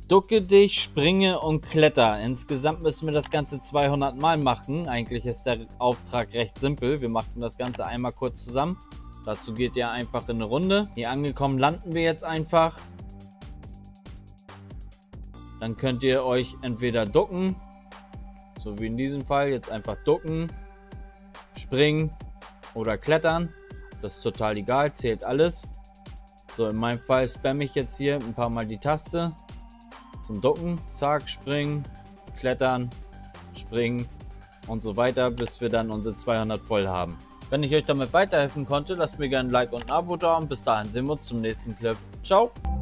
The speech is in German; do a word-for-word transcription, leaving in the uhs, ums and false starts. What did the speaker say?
Ducke dich, springe und kletter. Insgesamt müssen wir das Ganze zweihundert Mal machen. Eigentlich ist der Auftrag recht simpel. Wir machen das Ganze einmal kurz zusammen. Dazu geht ihr einfach in eine Runde. Hier angekommen landen wir jetzt einfach. Dann könnt ihr euch entweder ducken, so wie in diesem Fall, jetzt einfach ducken, springen oder klettern. Das ist total egal, zählt alles. So, in meinem Fall spamme ich jetzt hier ein paar Mal die Taste zum Ducken. Zack, springen, klettern, springen und so weiter, bis wir dann unsere zweihundert voll haben. Wenn ich euch damit weiterhelfen konnte, lasst mir gerne ein Like und ein Abo da und bis dahin sehen wir uns zum nächsten Clip. Ciao!